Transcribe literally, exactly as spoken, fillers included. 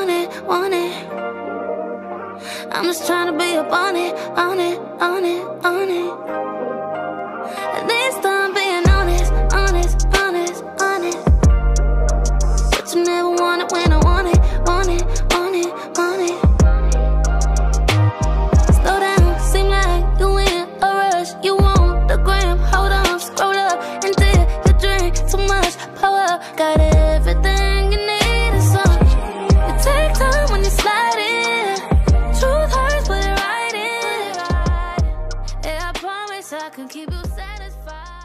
want it, want it. I'm just trying to be up on it, on it, on it, on it. At least I'm being honest, honest, honest, honest. But you never want it when I want it, want it, want it, want it. Slow down, seem like you in a rush. You want the gram, hold on, scroll up until you drink too much power. Got everything you need and some. You take time when you slide in. Truth hurts, put it right in. Yeah, I promise I can keep you satisfied.